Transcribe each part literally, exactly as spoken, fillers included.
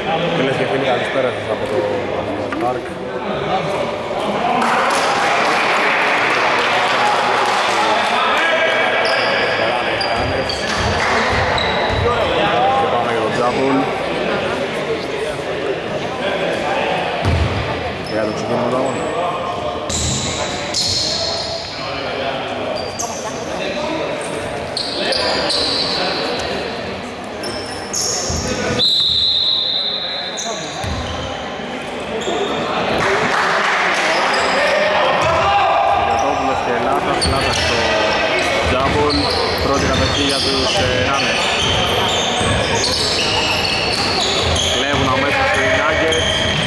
Φίλες και φίλοι, καλησπέρα σας από το Park. Και πάμε για το Τζάμπουλ. Για το ξεκίνημα του αγώνα. Πρώτη κατοχή για τους Runners. Κλέβουν αμέσως οι Nuggets.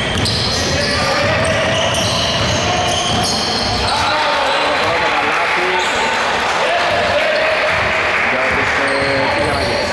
Για τους Nuggets.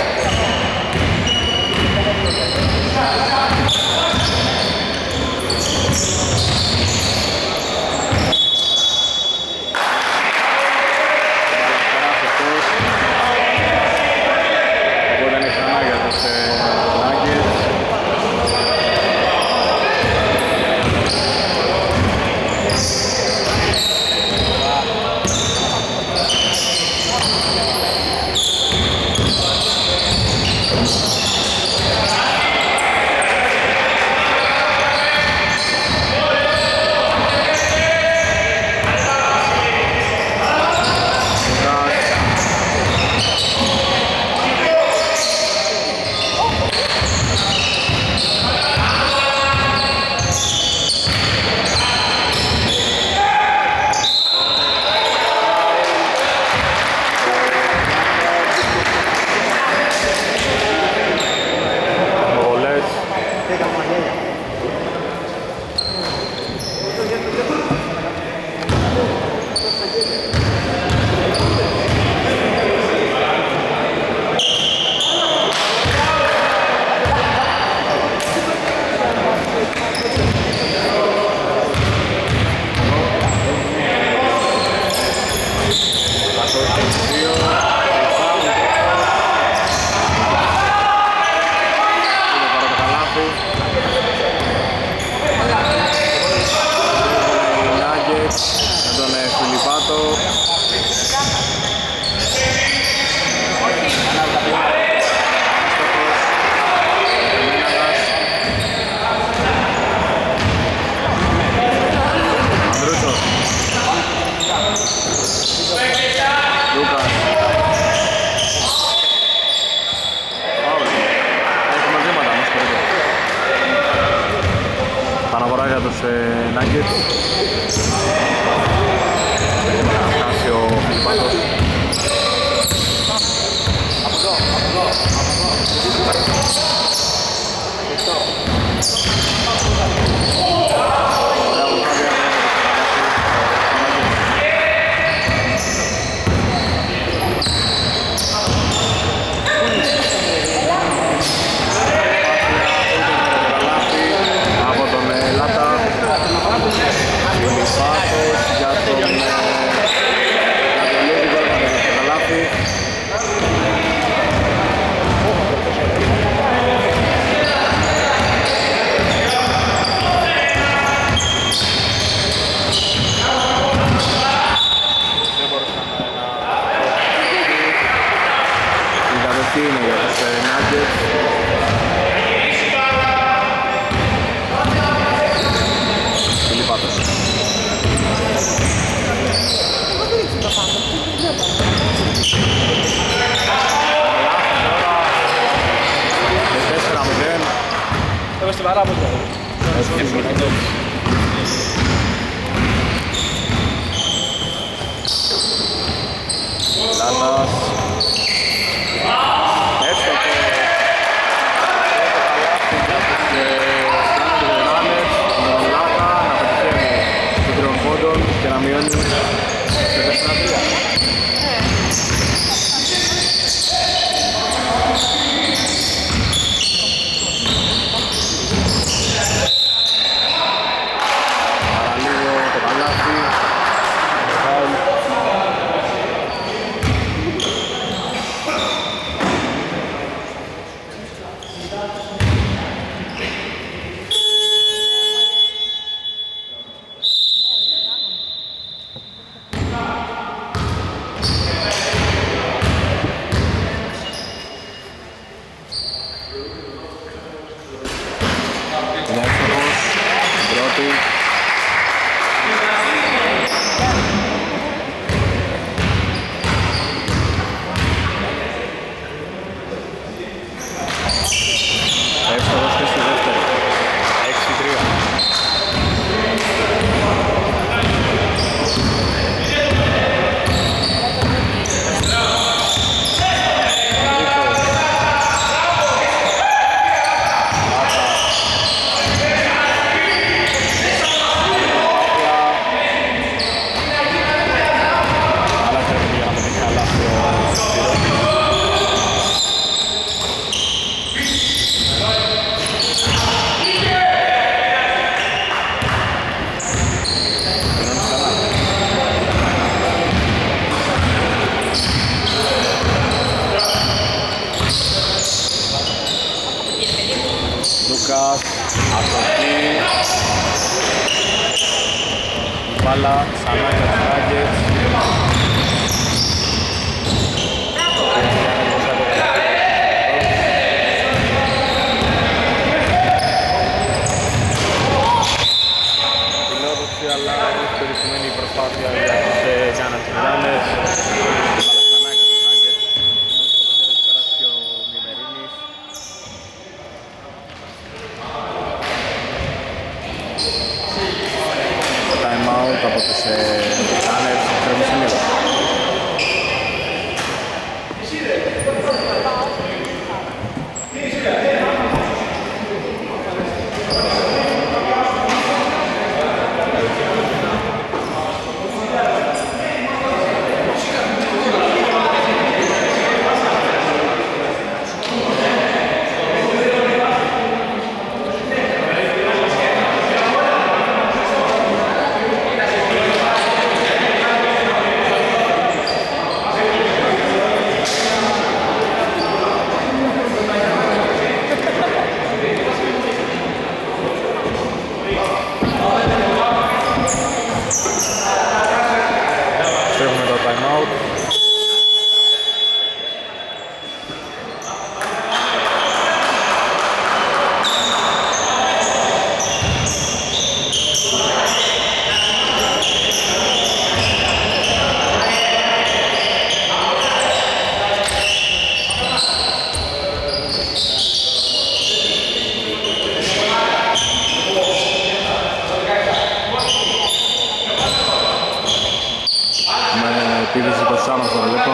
Λούκας, αστοχή. Η μπάλα ξανά για τους Nuggets. Φιλόδοξη αλλά περιορισμένη η προσπάθεια για τους Giants Runners. Από τους Runners τρέχουν σε λίγο. Επίδυση είκοσι δευτερολέπτων.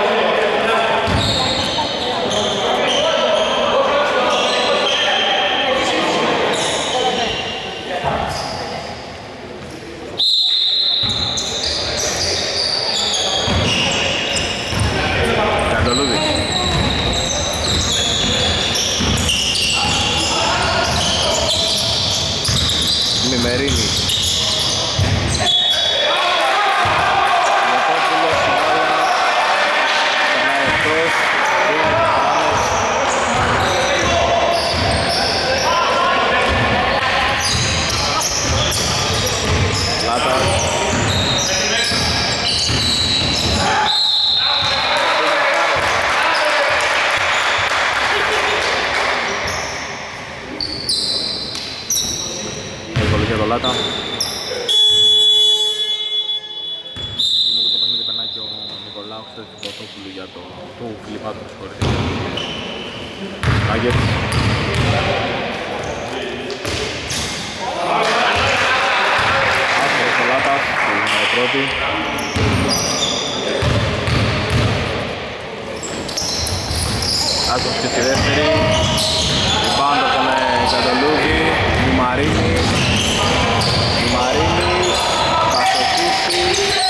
Καντολούδης. Μημερίνη. Λάτα. Είμαι που το παιχνίδι περνάει και ο Νικολάου χθες του Πρωτόπουλου για το... του Φιλιππάτου, συγχωρείτε. Nuggets. Άσχερος ο Λάτας, είναι ο πρώτη. Άσχερος και στη δεύτερη. Ριμπάουντ από τον Καντολούδη, Μαρίνης. Μαρίνης θα στοχίσει.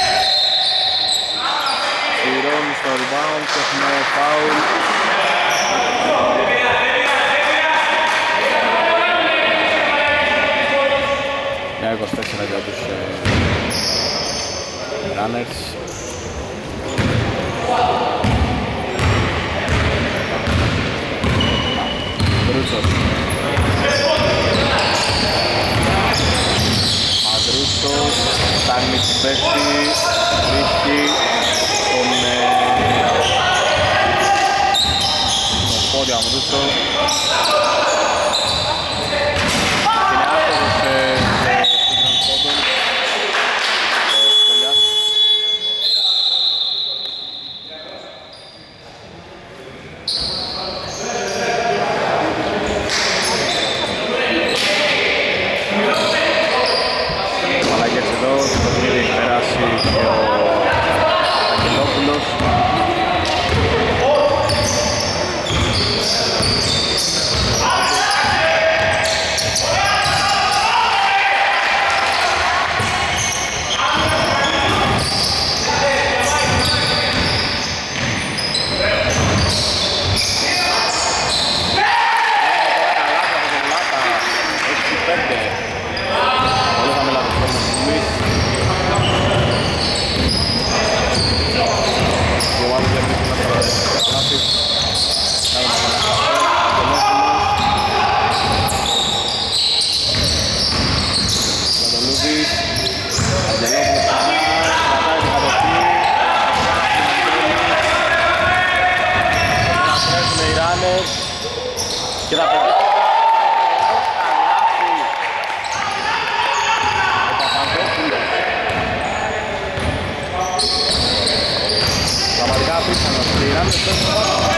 Συρώνει στο rebound και έχουμε φάουλ. Μια είκοσι τέσσερα για τους Runners. Μπρούτσος. Αντρούτσος, φτάνει του παίκτη, βρίσκει τον τον πόδι Αντρούτσο. Είναι άστοχος σε σύγκρον πόντων. Αγγελόπουλος. και θα πετύχει ο Παπαδόπουλος. Πραγματικά απίθανο, πληράμε στο έσοδο.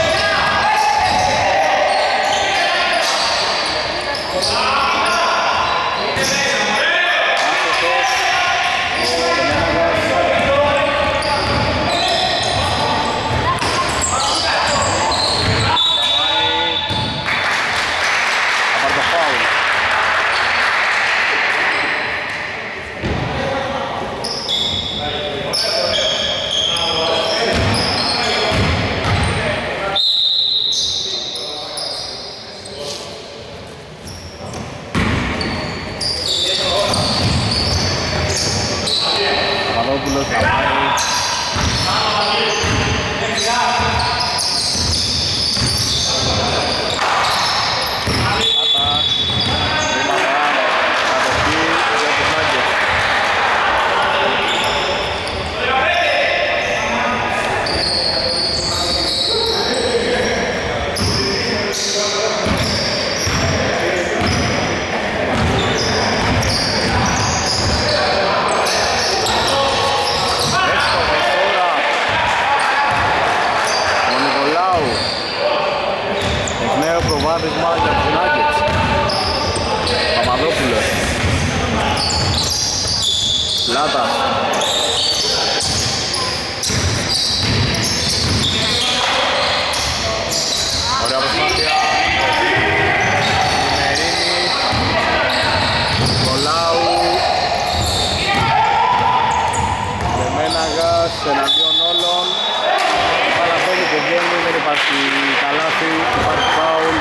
Εναντίον όλων, παραδόmi και βγαίνει, δεν υπάρχει καλάθι, υπάρχει φάουλ.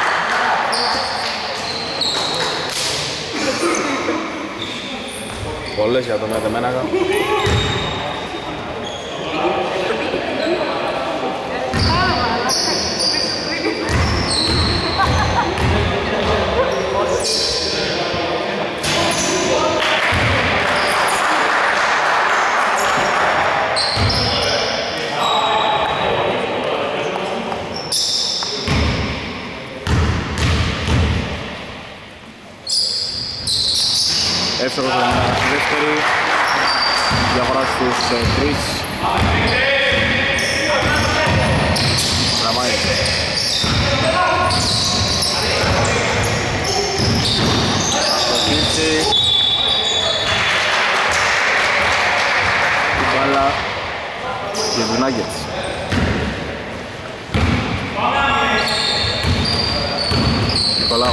Πολλές για τον Μετεμέναγα. Εύστοχος στη δεύτερη, διαφορά στους τρεις. Τραβάει. Αυτοκίνηση. Η μπάλα για τους Nuggets. Νικολάου.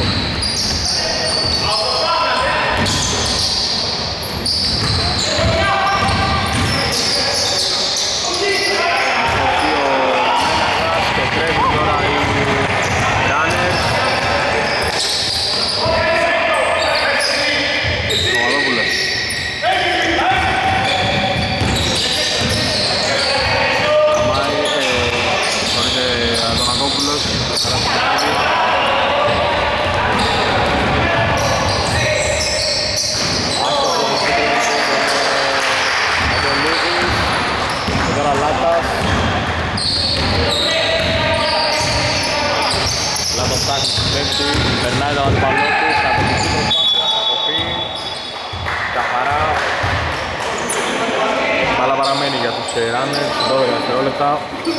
Περνάει τον αντιπαλό του, κατοχική προσπάθεια, αποφύγει, καθαρά. Μπάλα παραμένει για τους runners, δώδεκα δευτερόλεπτα.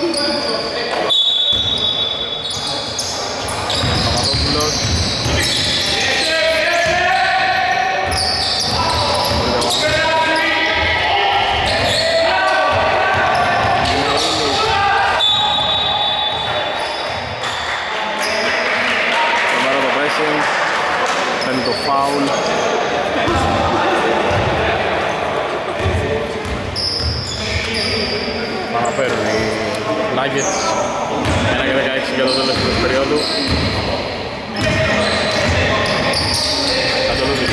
Παπαδόπουλος. Παίρνει το φάουλ. Παραφέρουν οι Nuggets ένα και δεκαέξι για το τέλος της περίοδου. Αντολούδης.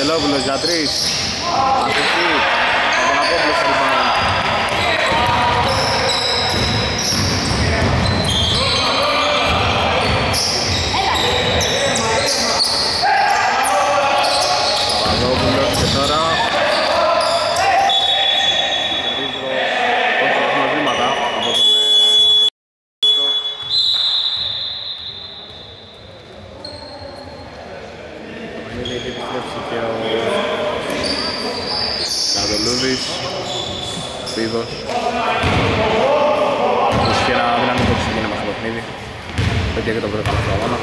Αγγελόπουλος για τρεις. Αστοχή. Παπανακόπουλος στο rebound. Παπαδόπουλος και τώρα κερδίζει το βήματα από τον έχει επιστρέψει και ο Κατολούδης, Σπίδος. Ίσως και ένα δυναμικό ξεκίνημα στο παιχνίδι. Πέτυχε και το πρώτο στο αγώνα.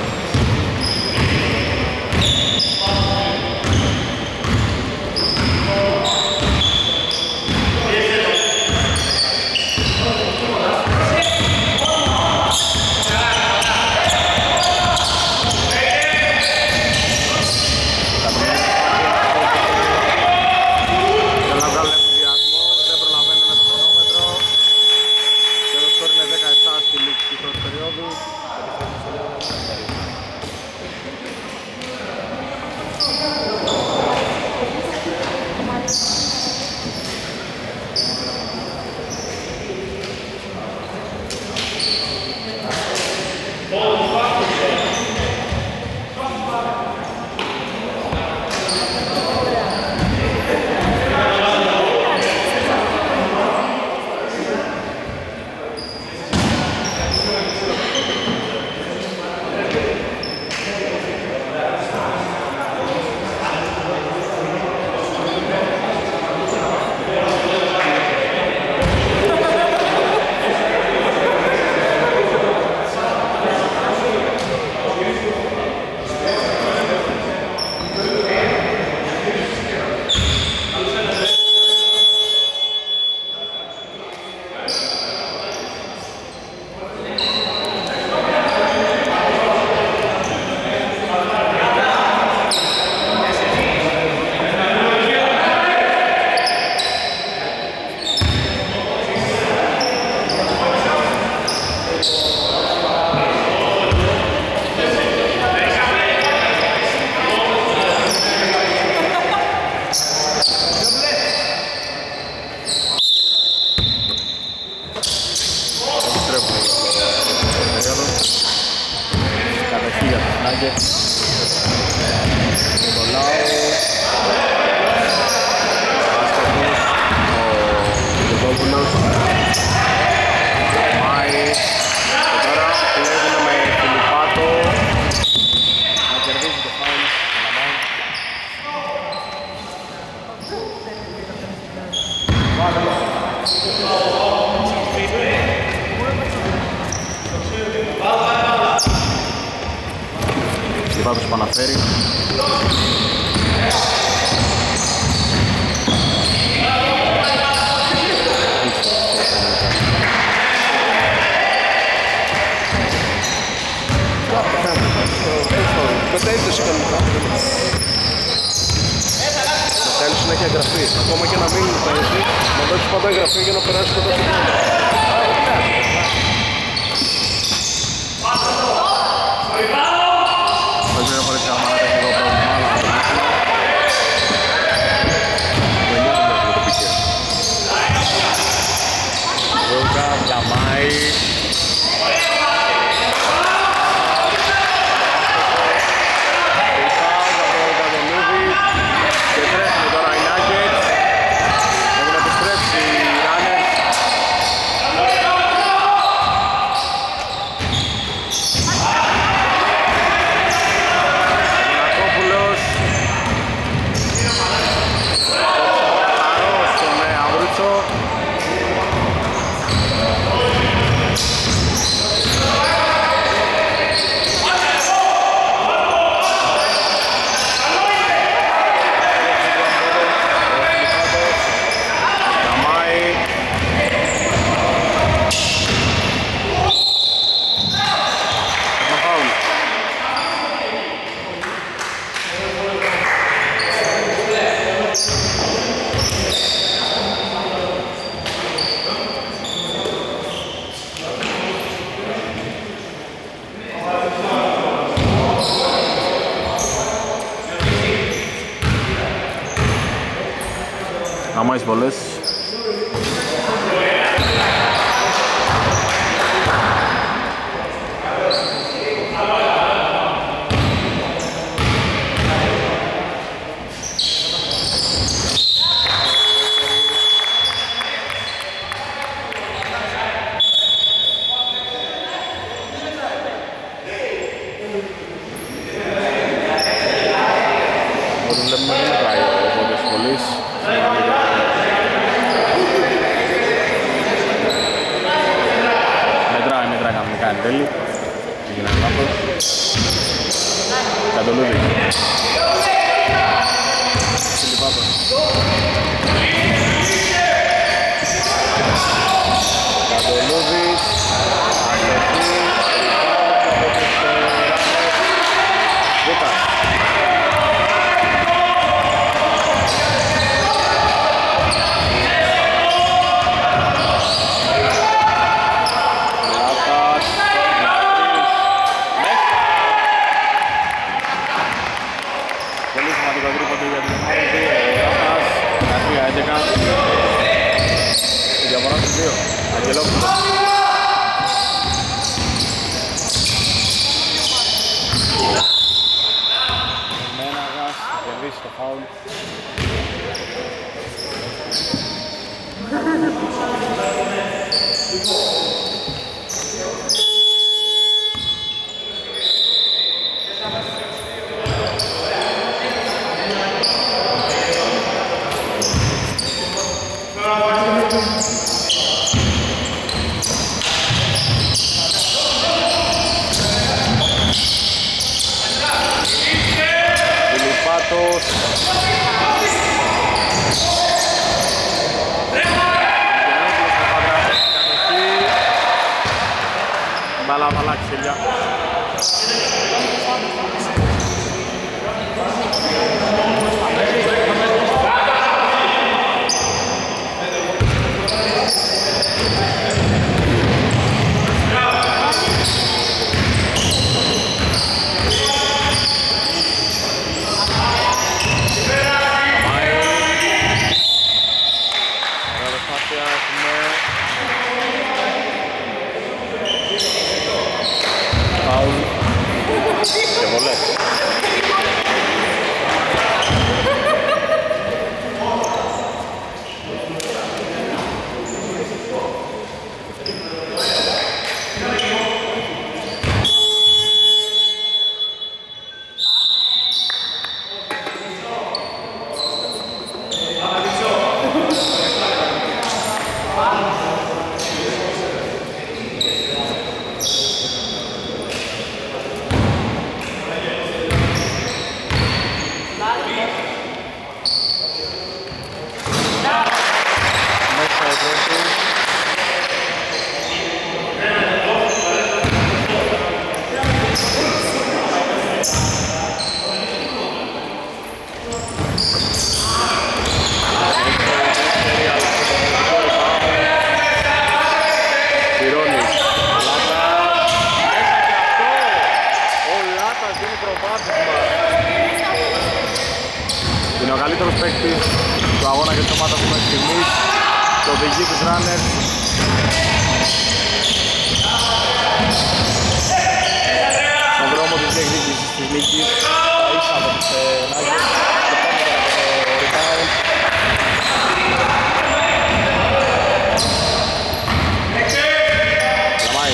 Λιβάδος που αναφέρει. Μεταείδωση κανονικά. Να κάνει συνέχεια εγγραφή. Ακόμα και να μην πέρυσι, να δώσεις πάντα εγγραφή για να περάσει κοντά στο χρόνο. Έχουν επιστρέψει οι runners. Χαμάεις βολές. Μετράει, μετράει κανονικά εν τέλει. Έγινε λάθος. Κατολούδη. Φιλιππάτος. Κατολούδης. Αστοχή. Βούτας. Αγγελόπουλος. Μέναγας, κερδίσει το φάουλ. Φιλιππάτος. Μπάλα θα αλλάξει ελιά. Και βολές. Είναι ο καλύτερος παίκτης του αγώνα και της ομάδας του μέχρι στιγμής και οδηγεί τους runners. Στον δρόμο της διεκδίκησης της νίκης θα ίσα από τους Nuggets και πάμε τώρα το rebound. Λαμάει.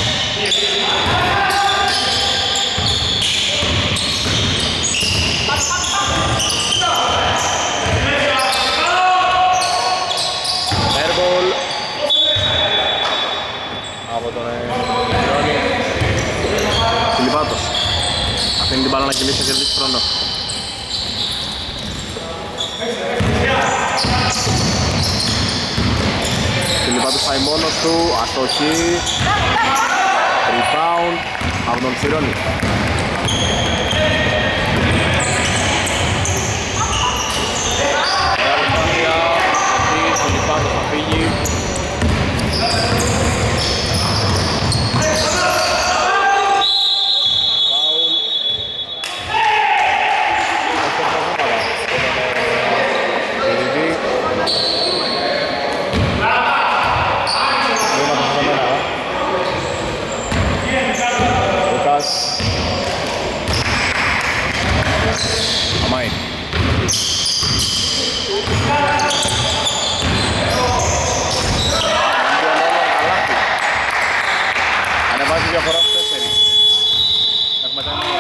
Airball από τον Ιόνι. Φιλιππάτος αφήνει την μπάλα να κυλήσει και κερδίσει χρόνο. Φιλιππάτος πάει μόνος του, αστοχή. Rebound από τον Τσιρόνι. Φιλιππάτος θα φύγει. Φάουλ. Αμάι. Ανεβάζει διαφορά στους τέσσερις. Έχουμε τα νέα.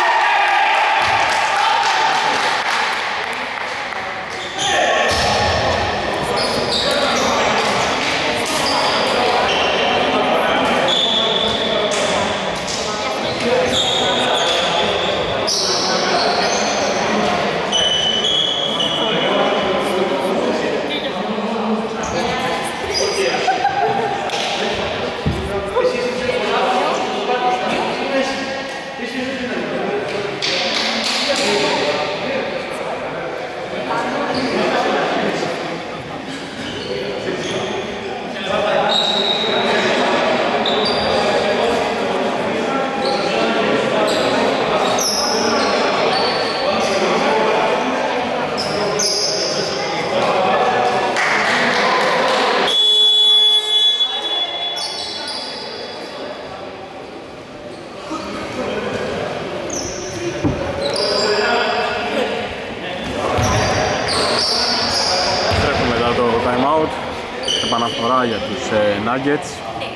Επαναφορά για τους ε, Nuggets.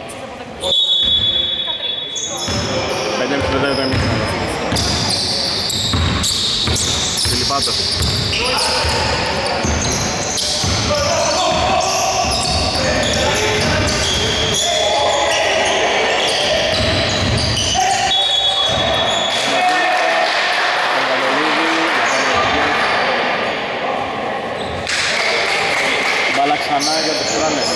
πέντε και πέντε το εμείς. Φιλιππάτος. Μπάλα ξανά για τους Ράνες.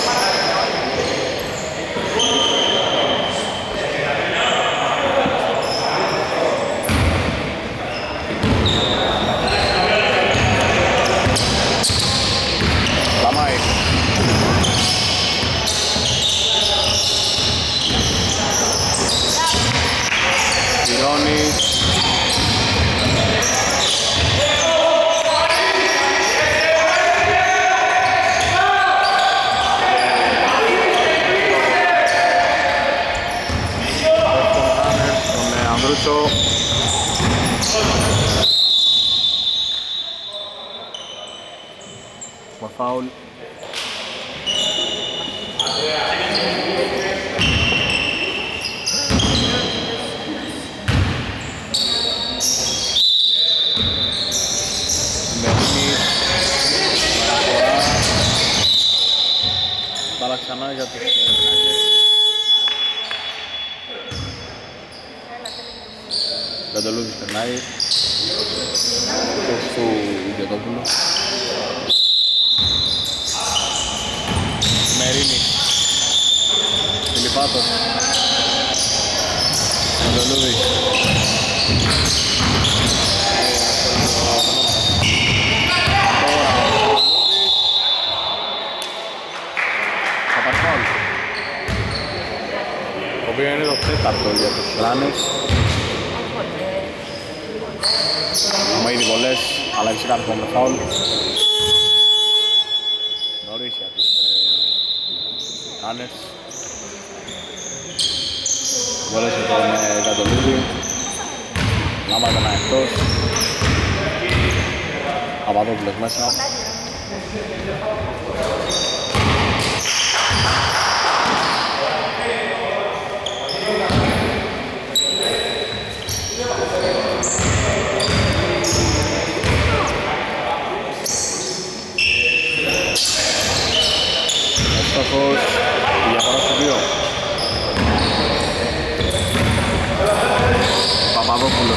Λαμάει. Πυρώνης. Ανδρούτσο. Με φάουλ. Μπάλα ξανά για τους Γαντολούδης περνάει. Το του Ιδιωτόπουλου. Μερίνη. Φιλιππάτος. Γαντολούδης. Θα πάρει φάουλ. Το οποίο είναι το τέταρτο για τους Ράνες. Άμα ήδη βολές, αλλά έχει κάτι με φάουλ. Νωρίς για τους Ράνες. Βολές για τον Γαντολούδη. Λάμα ήταν εκτός. Παπαδόπουλος μέσα. Εύστοχος, η διαφορά στο δύο. Παπαδόπουλος.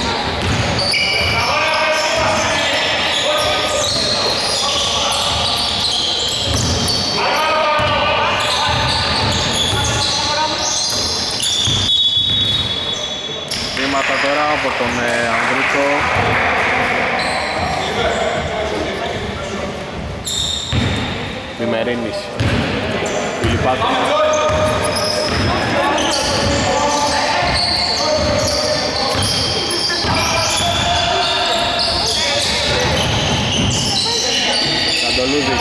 Βήματα τώρα από τον ε, Ανδρούτσο. Μημερίνης. Φιλιππάτου. Καντολούδης.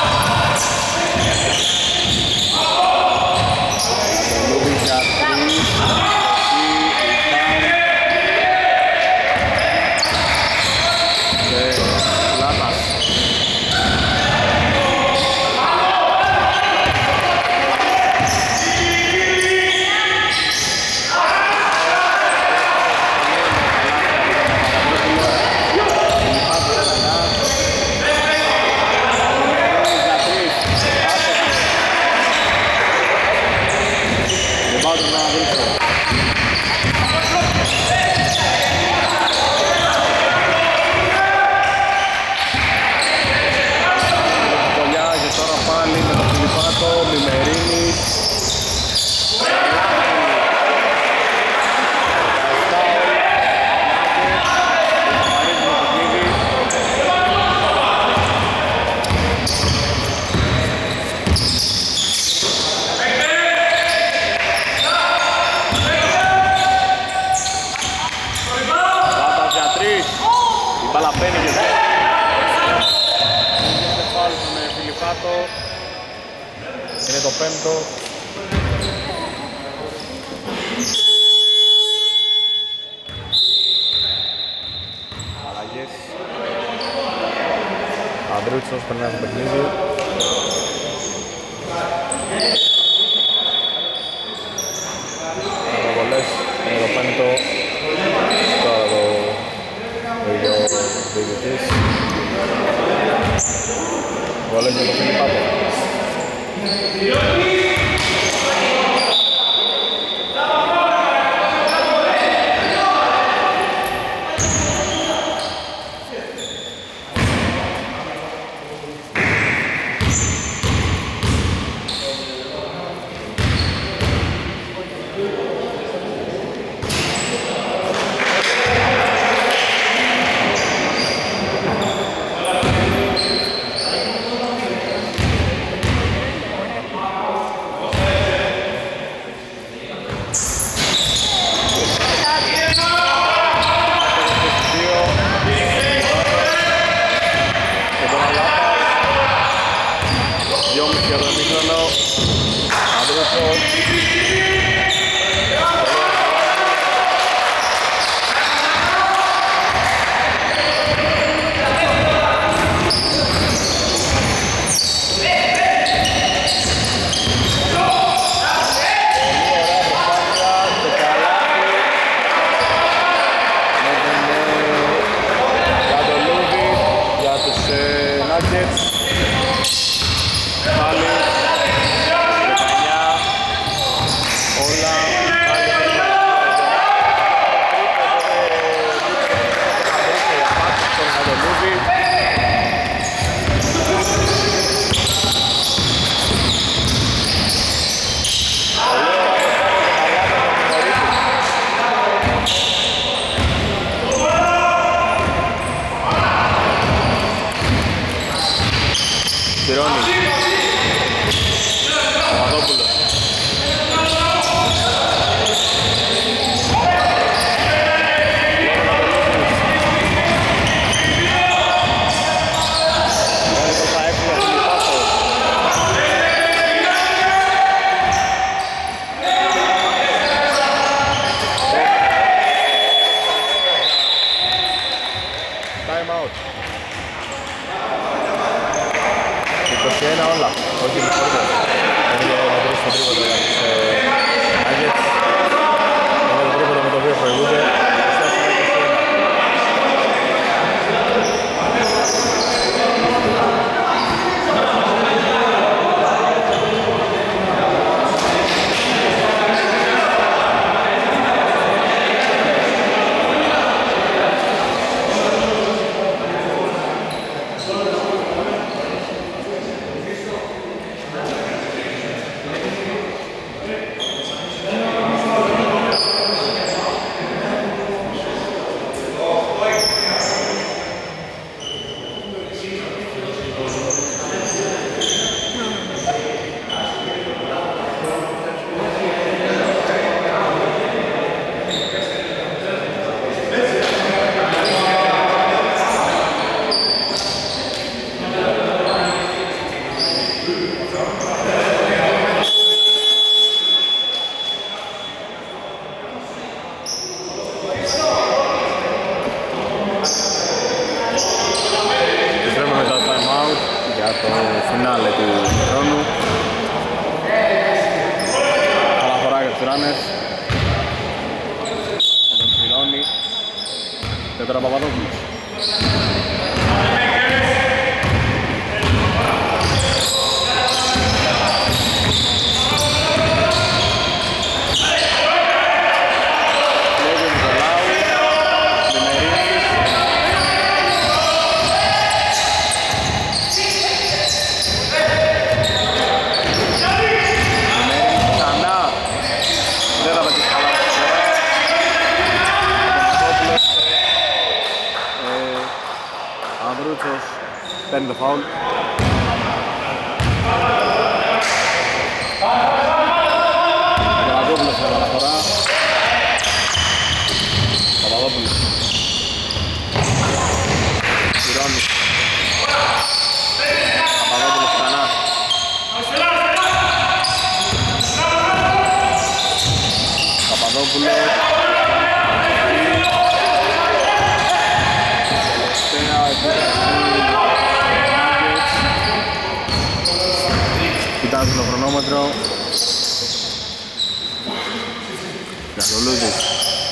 Καντολούδης για τρεις. Και μπάλα μπαίνει και βγαίνει. Γίνεται φάουλ στον Φιλιππάτο. Είναι το πέμπτο. Αλλαγές. Ανδρούτσος περνάει στο παιχνίδι. Αναβολές είναι το πέμπτο. Τώρα το ίδιο διαιτητής. Βολές για το Φιλιππάτο. παίρνει το φάουλ. Παπαδόπουλος με αναφορά. Παπαδόπουλος. δύο. Γιαννολούδης.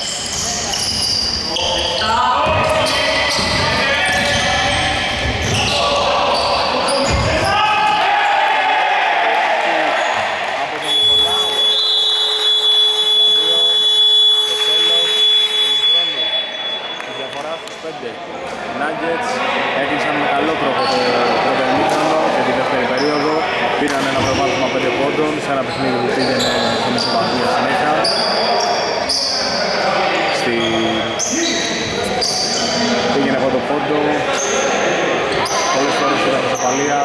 Nuggets έκλεισαν με καλό τρόπο το πρώτο ημίχρονο και τη δεύτερη περίοδο. Πήραν ένα προβάδισμα πέντε πόντων σε ένα παιχνίδι που πήγαινε στην ισοπαλία συνέχεια. Στη... Πήγαινε από το πόντο, πολλές φορές ήταν ισοπαλία.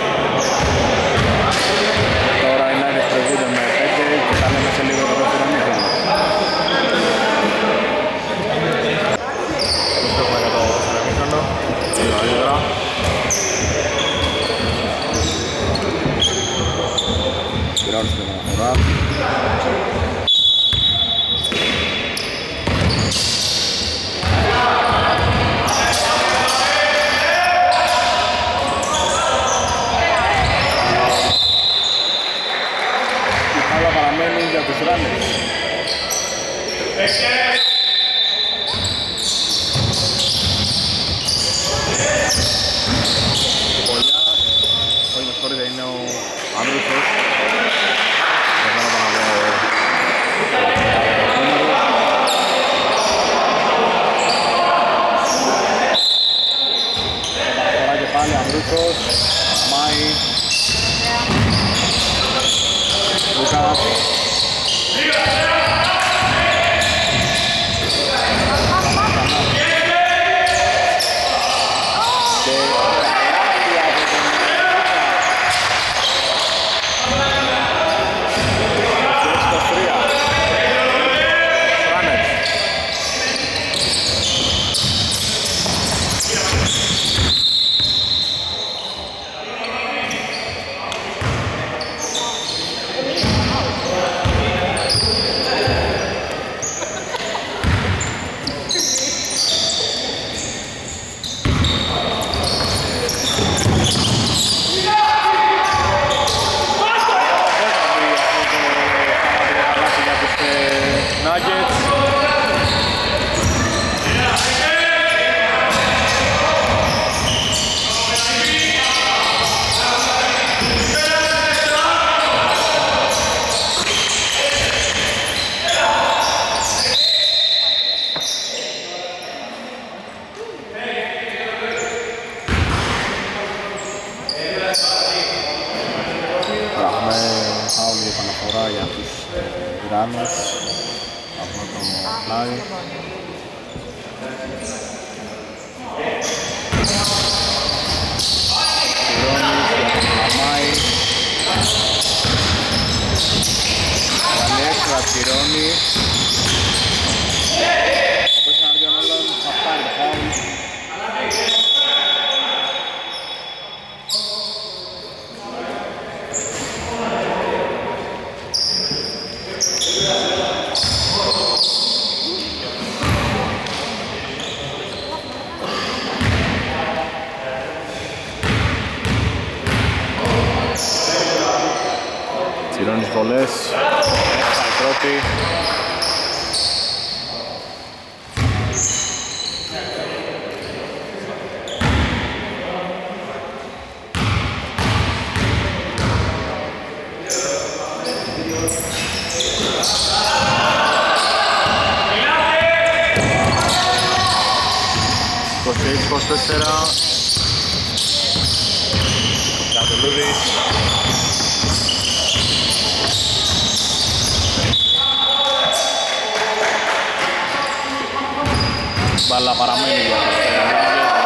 Τώρα οι Nuggets προηγούνται με πέντε και θα λέμε σε λίγο το δεύτερο ημίχρονο. Πειράζω στην αναφορά. Η μπάλα παραμένει για τους Runners. Είναι ο Ανδρούσος. Τώρα και πάλι Ανδρούσος, Μάη, Λουκάς. για τους Ράνους από το πλάι. Σιρώνης για τον Μαμάη. Βάλει έξτρα Σιρώνη. Όπως ήταν δύο όλων θα πάρει το φάουλ. Τσιρώνεις βολές, έφτανε πρώτη. είκοσι έξι είκοσι τέσσερα. Κατελούδης. Μπάλα παραμένει για τους Nuggets.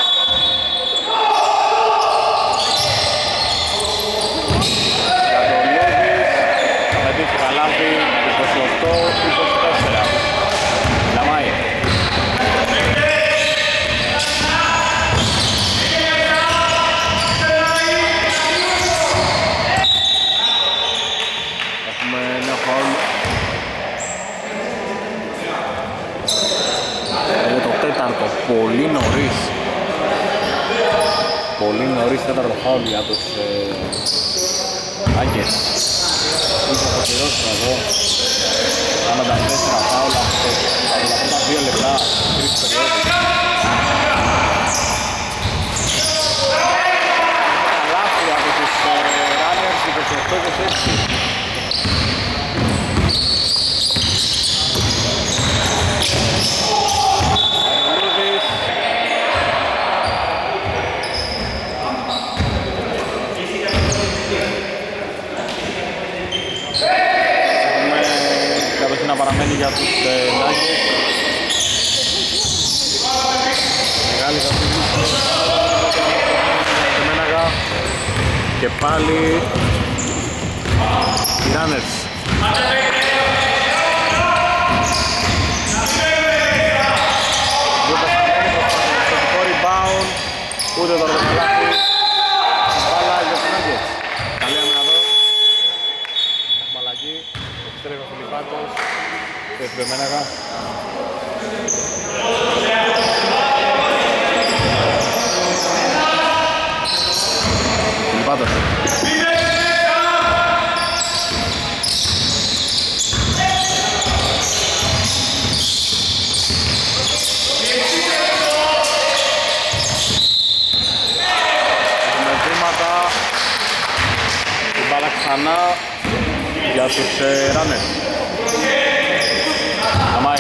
Κατολούδης θα πετύχει καλάθι είκοσι οκτώ είκοσι τέσσερα. Λαμάει. Έχουμε ένα φάουλ. Είναι το τέταρτο, πολύ νωρίς. Πολύ νωρίς τέταρτο φάουλ για τους Nuggets. Ίσως θα πληρώσουμε εδώ σαράντα τέσσερα φάουλα από τα δύο λεπτά τρίτης περίοδου. Καλάθι από τους Runners είκοσι οκτώ είκοσι έξι. Να παραμένει για τους Nuggets. Μεγάλη καθήκηση και πάλι οι Runners. Θετικό rebound, ούτε το ροδοκαλάθι. Μπάλα για τους Nuggets. Καλή άμυνα εδώ. Μπαλακή, επιστρέφει ο Φιλιππάκος. Και Φρεμέναγα. Φιλιππάτος. Έχουμε βήματα. Την μπάλα ξανά για τους Runners. Αμάι.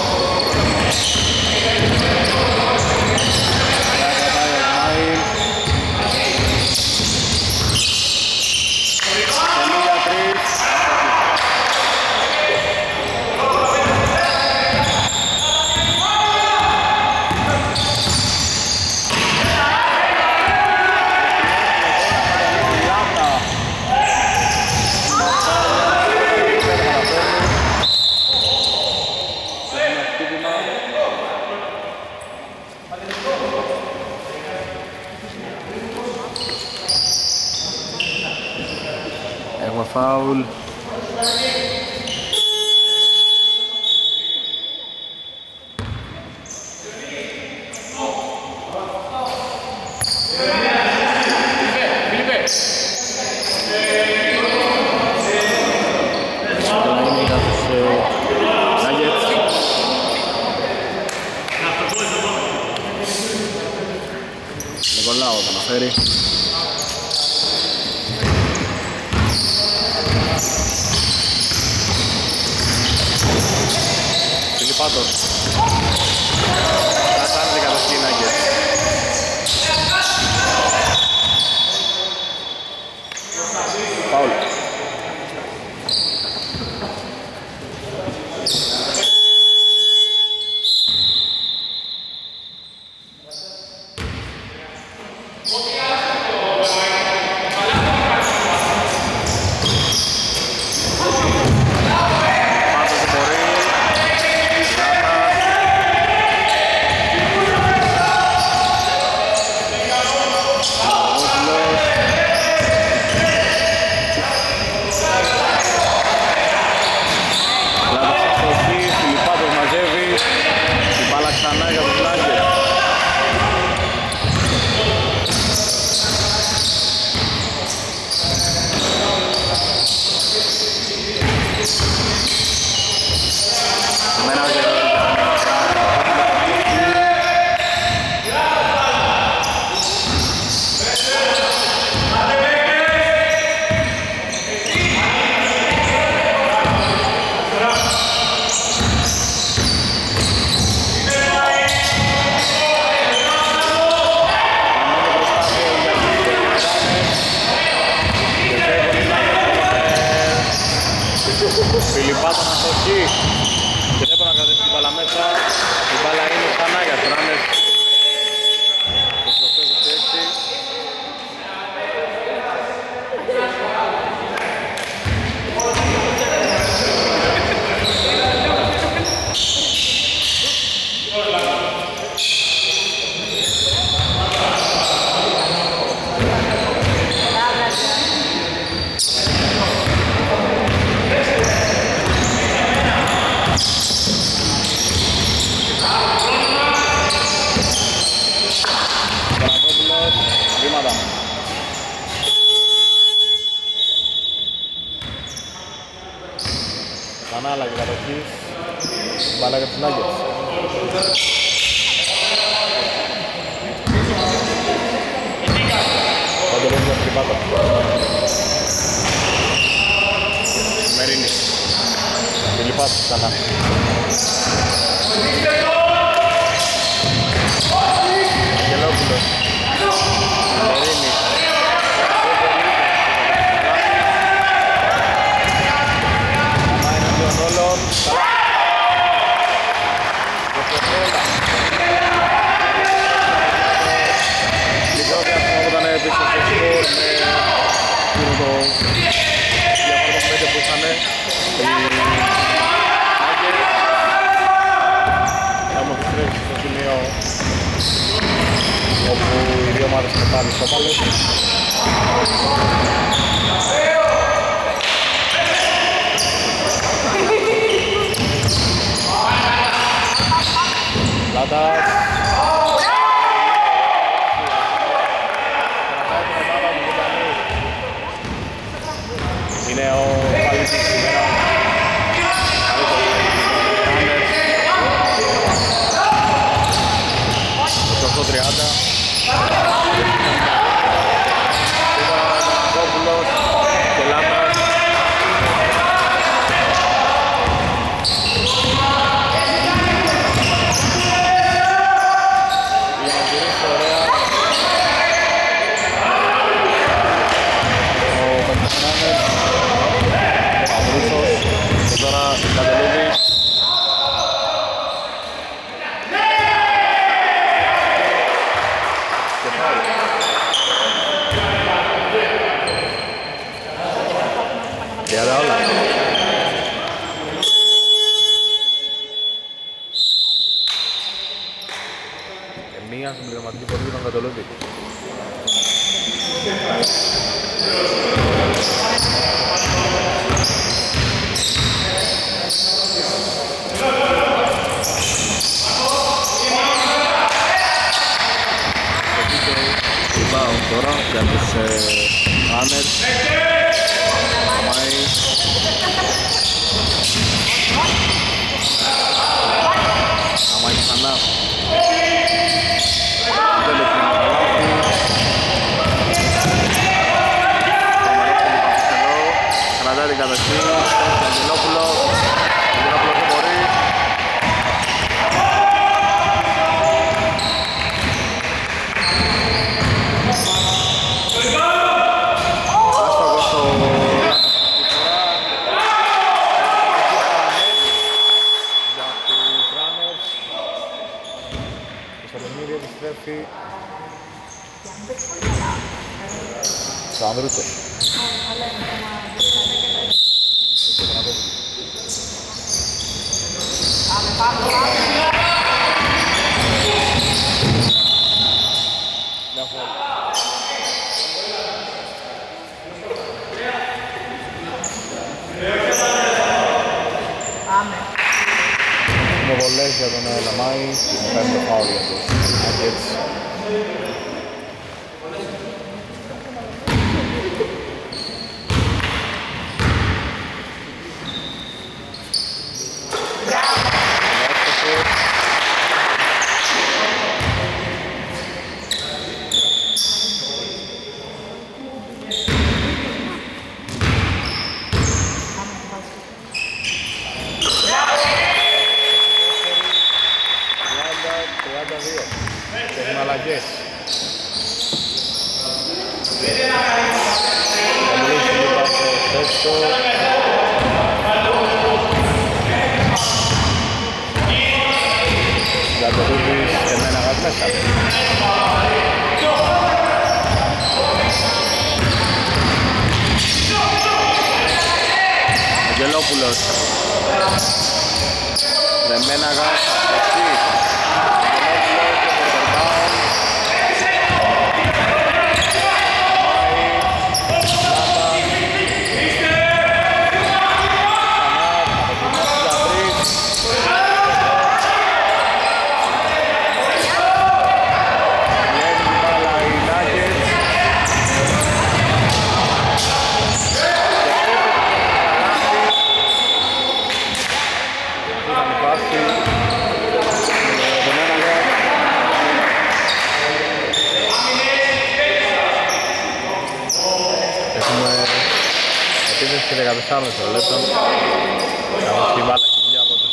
Έχουμε φάουλ. Νικολάου θα αναφέρει. Φιλιππάτος. Θα κάνει την κατοχή οι Nuggets. Φάουλ. Nuggets. Παντελός για Φιλιππάτο. Μερίνης. Φιλιππάτο ξανά. Αγγελόπουλος. Μερίνης. Όλων λίγο διάστημα που ήταν πίσω στο σκορ με εκείνο το διαφορετικό πέντε που είχαν οι Nuggets. Έχουμε επιστρέψει στο σημείο όπου οι δύο ομάδες είναι πάλι ισόπαλες. Λάτας. Είναι ο Παλίτης σήμερα. οκτώ τριάντα. Κόπουλος και Λάτας. Μία συμπληρωματική πορεία για τον Κατολούδη. Rebound τώρα για τους Runners. Αμάι. Αμάι ξανά. Κρατάει την κατοχή, Αγγελόπουλο, Αγγελόπουλο δεν μπορεί. Άστοχος στο για τους Runners. Στο παιχνίδι επιστρέφει Σανδρούτσος. Βολές για τον Λαμάη και μετά είναι το φάουλ για τους Nuggets. Έχουν αλλαγές. Για το Ρούβις και εμένα γας μέσα. Αγγελόπουλος. Εμένα γας εκεί. Πάση και δεκατέσσερα δευτερολέπτων. Καθώς την μπάλα έχει βγει από τους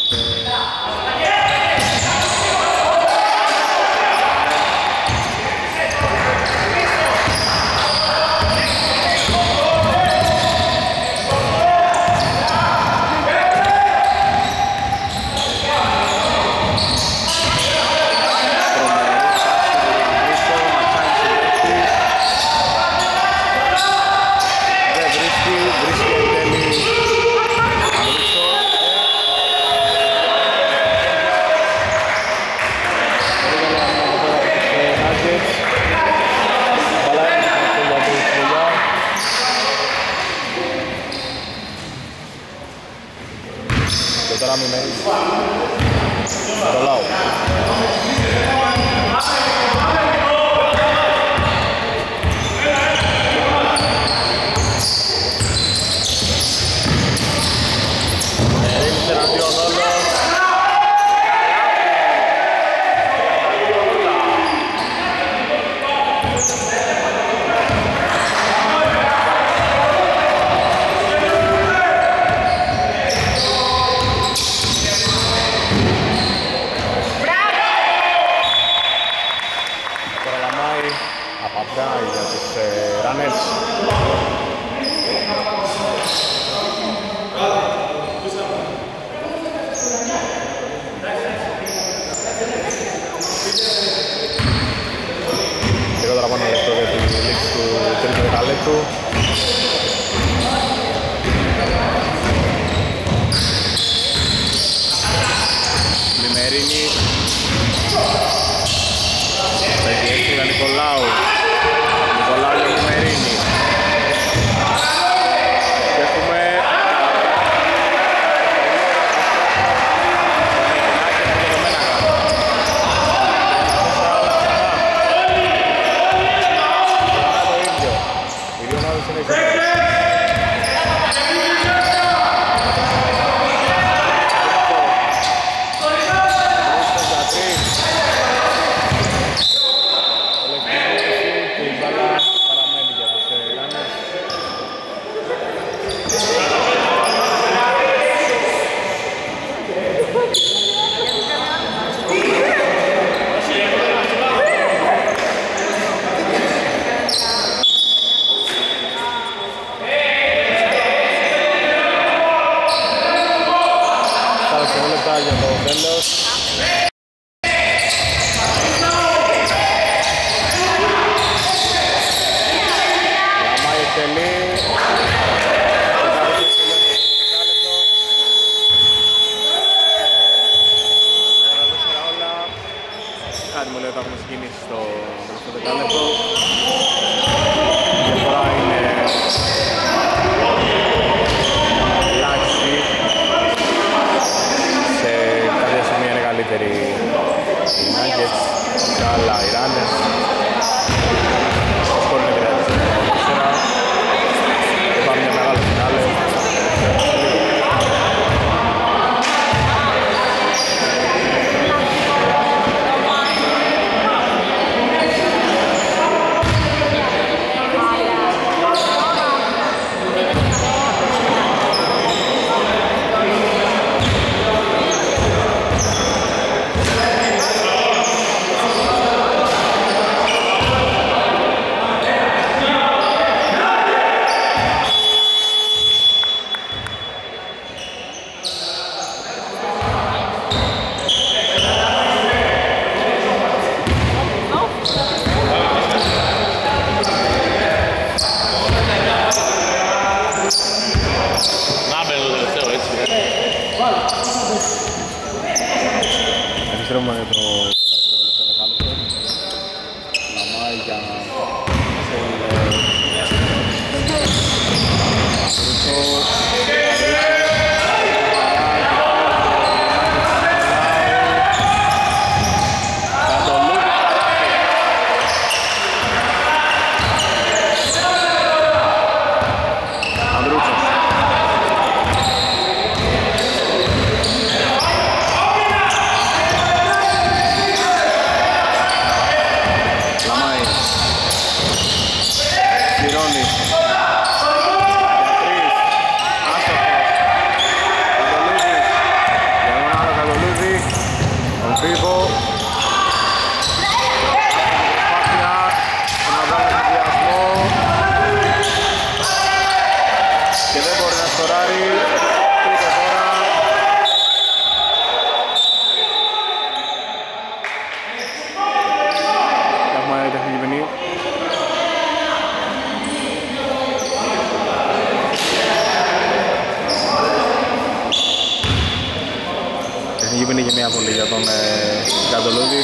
μια βολή για τον Γκαντολούδη.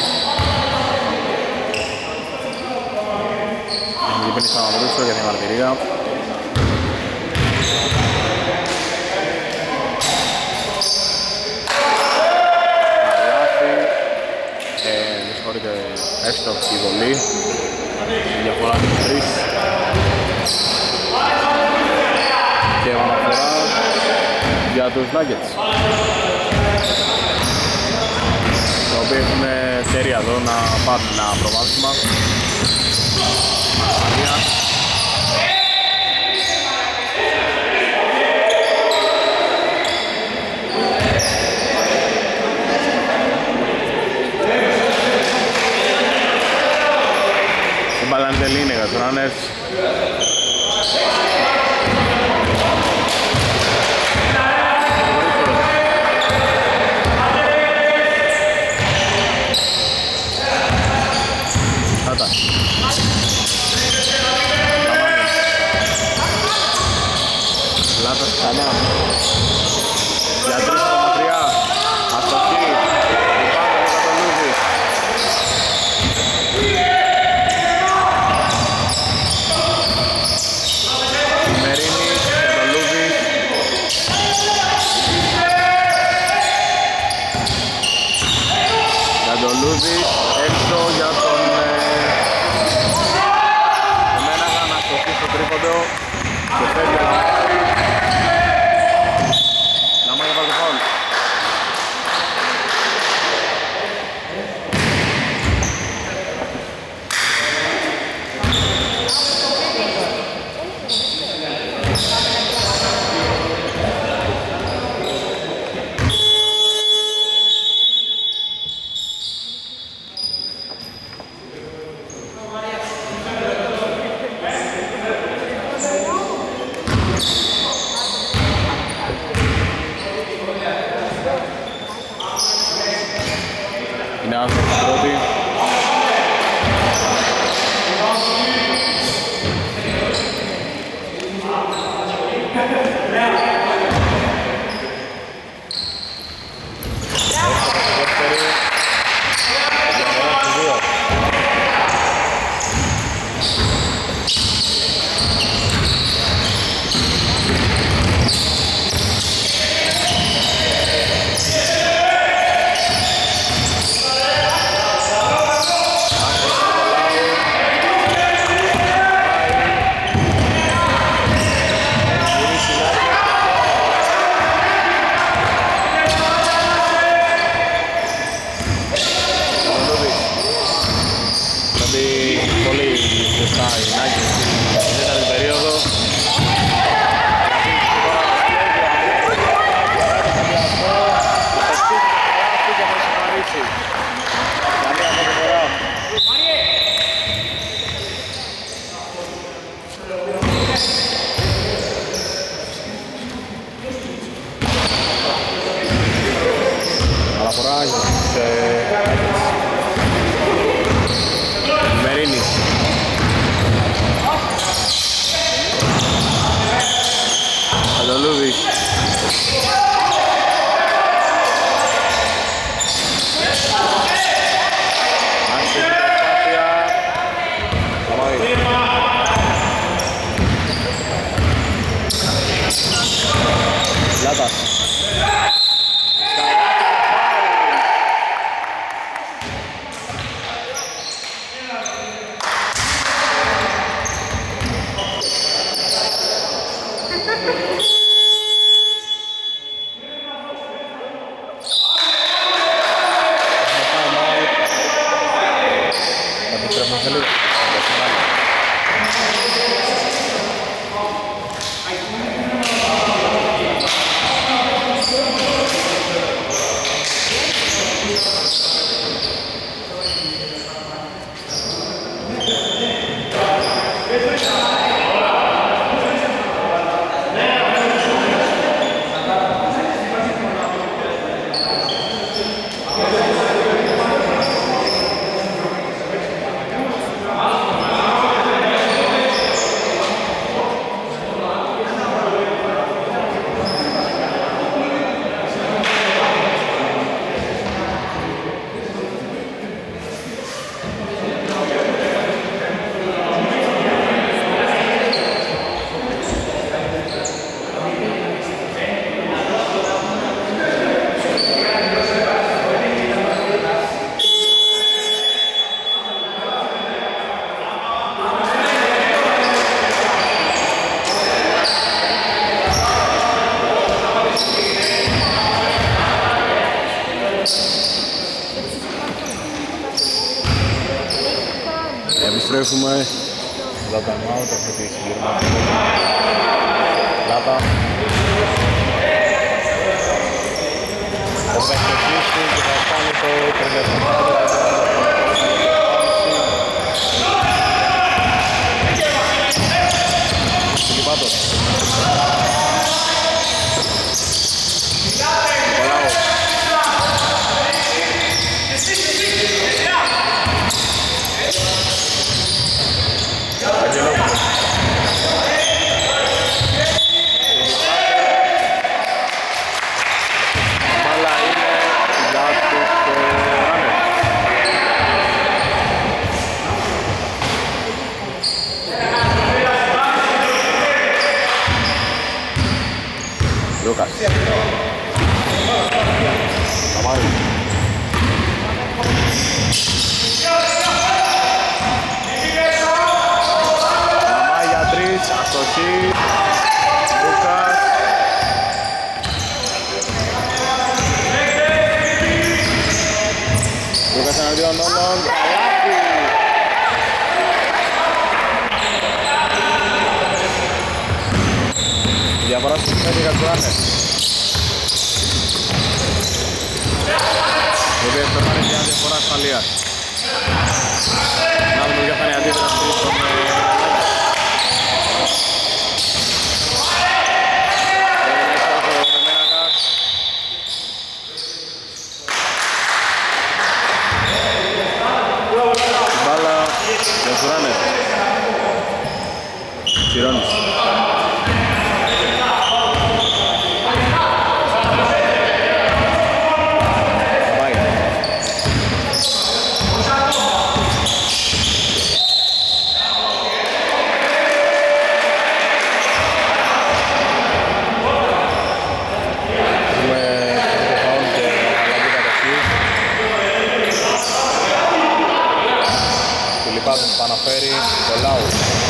Έχει πίνει στα Μαυρούτσο για τη μαρτυρία. Καλάθι. Ε, με συγχωρείτε, εύστοχη βολή. Η διαφορά του τρεις. Και επαναφορά για τους Nuggets, οι οποίοι έχουν ευκαιρία εδώ να πάρουν ένα προβάδισμα. Η μπάλα είναι τελείνη για τους Runners. Λάτας ξανά για τρεις από μακριά, αστοχή, πάνω από τον Λούζης. Μερίνη για τον Λούζης. Για τον Λούζης, έξω για τον Εμέναγα να αστοχή στο τρίποντο και φεύγει να πάρει. Είναι άνθρωπος πρώτη. Μερίνης. Αντολούδης. Λάτας. Επιστρέφουμε μετά το time out, έχουμε τη συγκεκριμένη Λάτα. Ο Πεχτοκίστη και θα κάνει το τριάντα τέσσερα. Φιλιππάτος. Νικολάου. Αγγελόπουλος. Μπάλα είναι για τους Ράνερς. Λούκας. Καμάρι. Καμάρι για τρεις, αστοχή. Λούκας. Λούκας εναντίον όλων. Καλάθι. Διαφορά στους πέντε για τους Ράνερς. Οι οποίες περνάνε μια διαφορά ασφαλείας. Να δούμε ποια θα είναι η αντίδραση στον την μπάλα για τους Ράνερς. Τσιρώνης. Φιλιππάτος Παναφέρη, Νικολάου.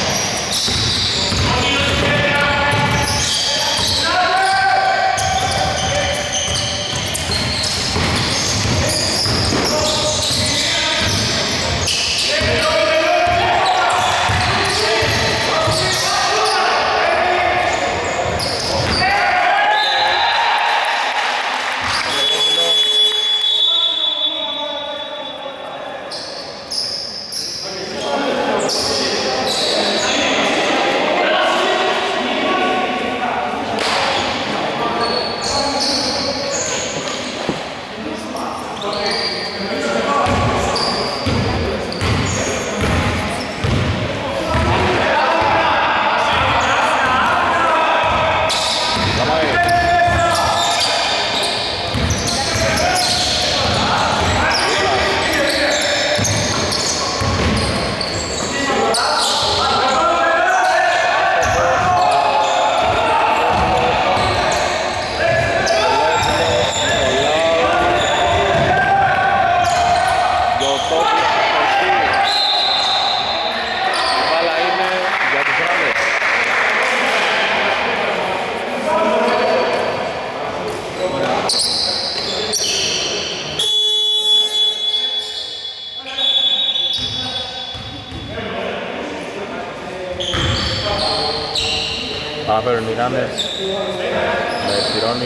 Παραφέρουν οι Ράνερς με Τσιρώνη.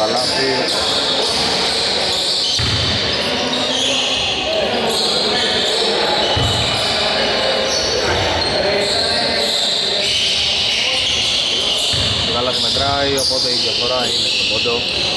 καλάθι. Το καλάθι μετράει, οπότε η διαφορά είναι στον πόντο.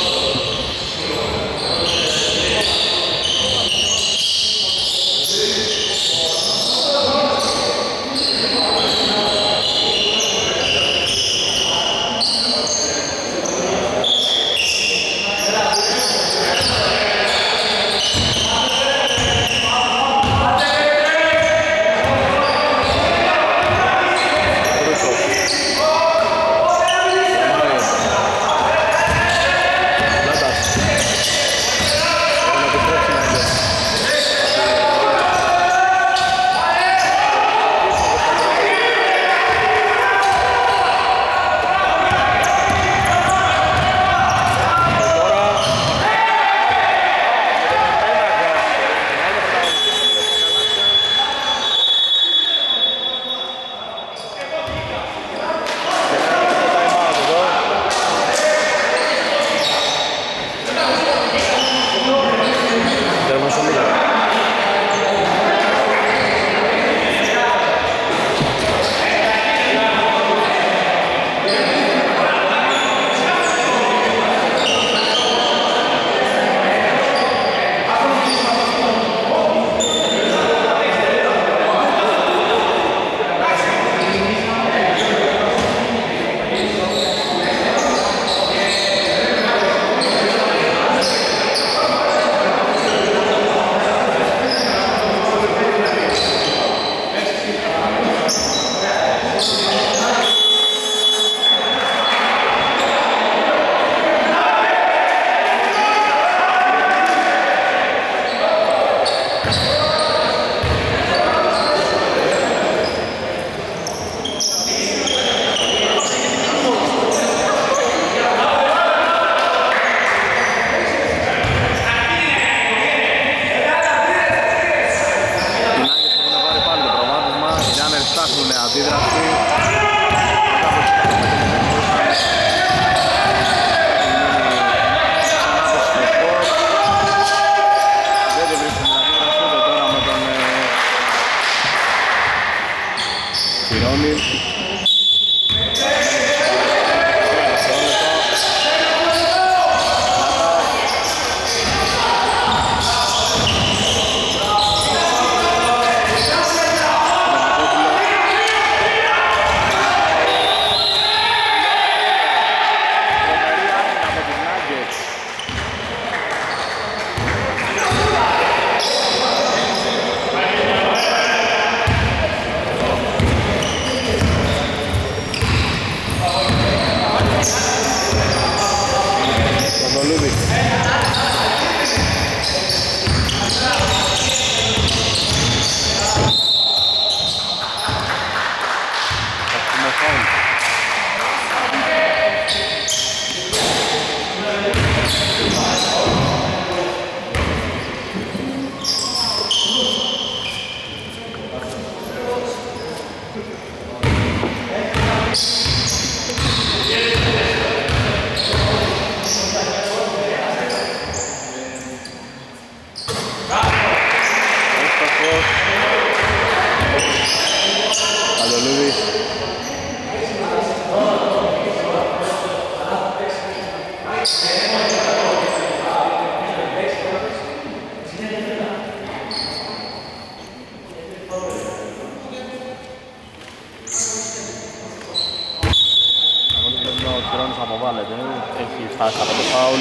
Έχει φτάσει από το φάουλ.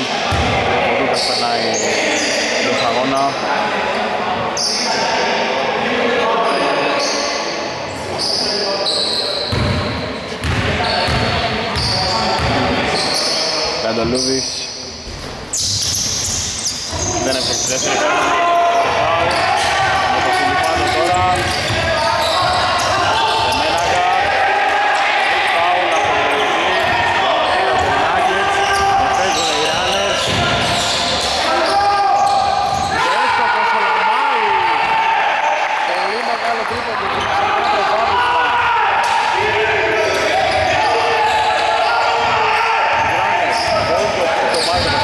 Ο Δούκας περνάει τον αγώνα. Καντολούδης δεν έχει τη δεύτερη φάουλ. Με το Φιλιππάνο τώρα. Δεμέλαγκα. Φάουλ από το Nuggets. Εφέζουν οι Runners. Και έστω πως ο Λαμάι. Πολύ μεγάλο τρίποντο και ξανά προβάδισμα. Runners. Πόντο από το Μάγκο.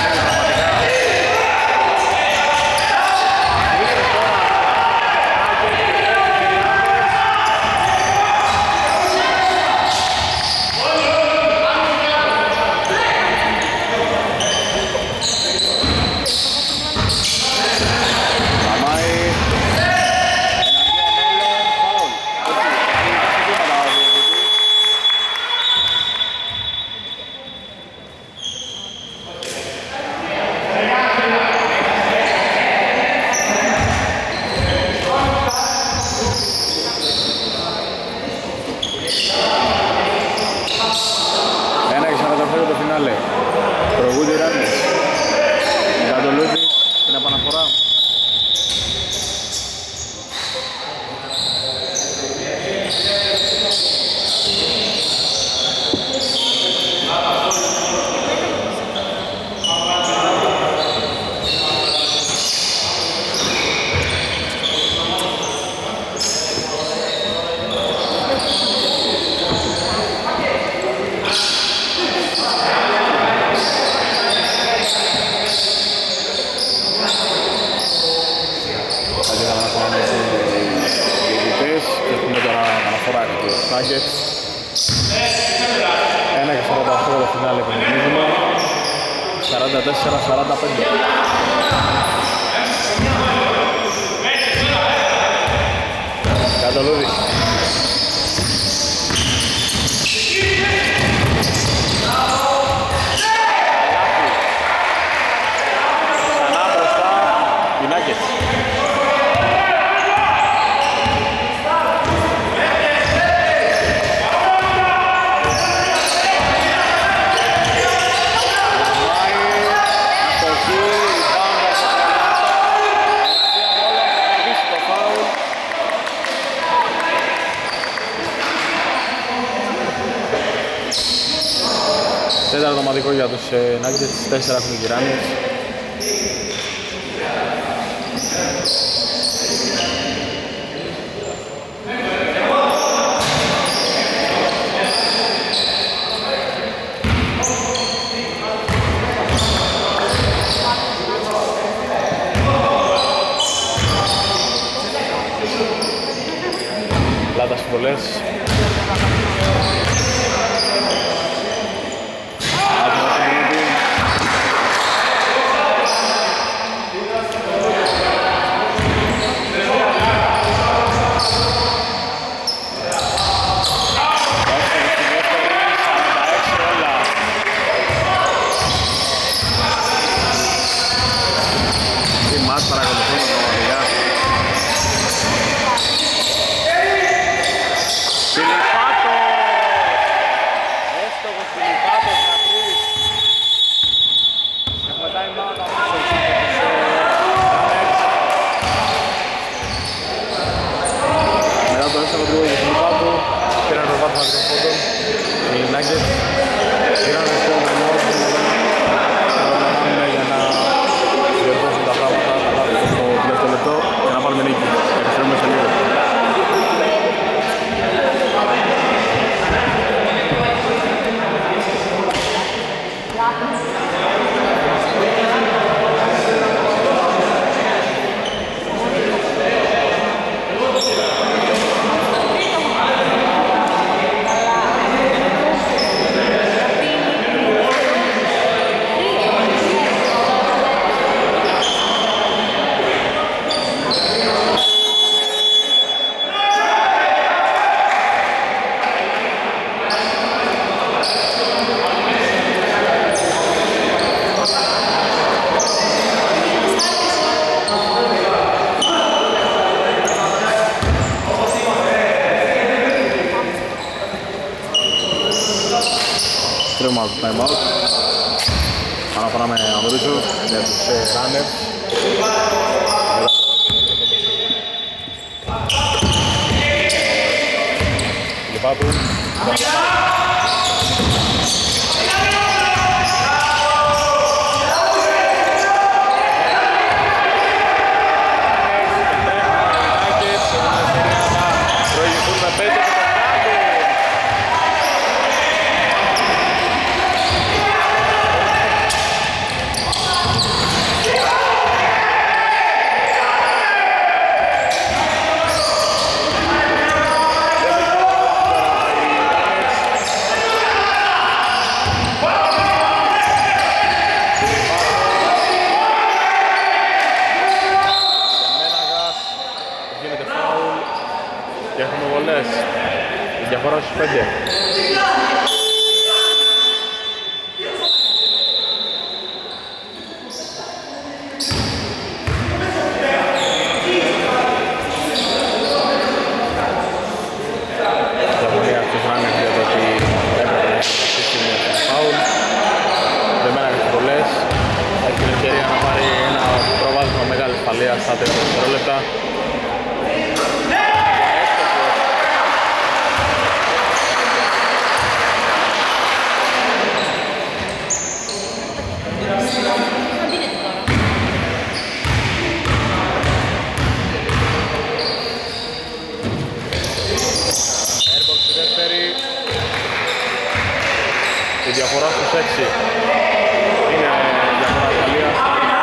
Nuggets. ένα και σαράντα οκτώ το φινάλε που νομίζουμε. σαράντα τέσσερα σαράντα πέντε. Κατολούδης. Ξανά μπροστά οι Nuggets. Τέταρτο ομαδικό για τους Nuggets, τέσσερα έχουν γυράνει. Λάτα στις βολές. Τρίμα του time out. Αναφορά με Αμβρούτσο για τους runners. Λιπάτου. Και έχουμε βολές. Η διαφορά στους πέντε. Διαφωνία στους ράνερ για το ότι έπρεπε να ασχίσει με τον φάουλ. Δεν μένανε τις βολές. Έχει την ευκαιρία να πάρει ένα προβάδισμα μεγάλη ασφαλεία στα τέσσερα δευτερόλεπτα. Η διαφορά στους έξι είναι διαφορά ασφαλείας.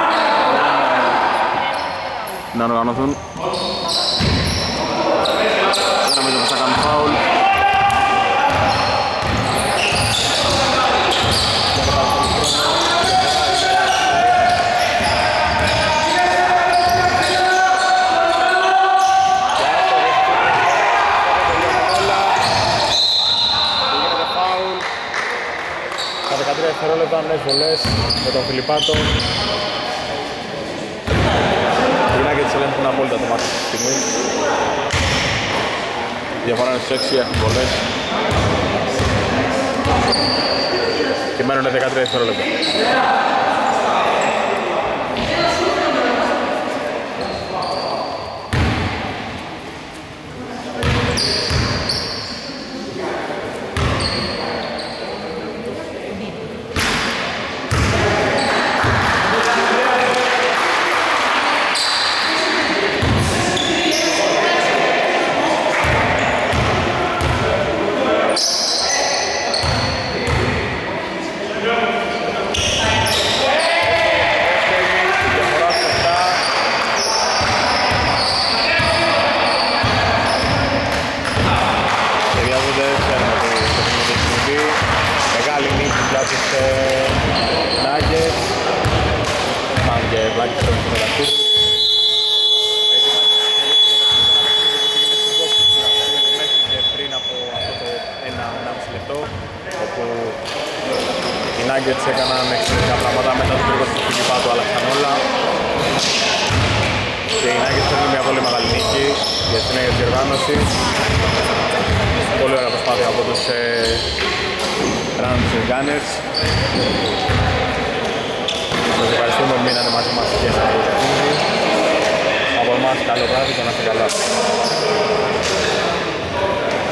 Να οργανωθούν. Δεν νομίζω πως θα κάνουν φάουλ. βολές με τον Φιλιππάτο. Οι Nuggets ελέγχουν απόλυτα το μάτι αυτή τη στιγμή. Διαφορά είναι στις έξι, έχουν βολές. Και μένουν δεκατρία δευτερόλεπτα. Έκαναν εξαιρετικά πράγματα μετά το τρίτο του Φιλιππάτου, άλλαξαν όλα. Και οι Nuggets έχουν μια πολύ μεγάλη νίκη για την νέα διοργάνωση. Πολύ ωραία προσπάθεια από τους ε, Rams Gunners. Σας ευχαριστούμε που μείνατε μαζί μας και σε αυτό το παιχνίδι. Από εμάς καλό βράδυ και να είστε καλά.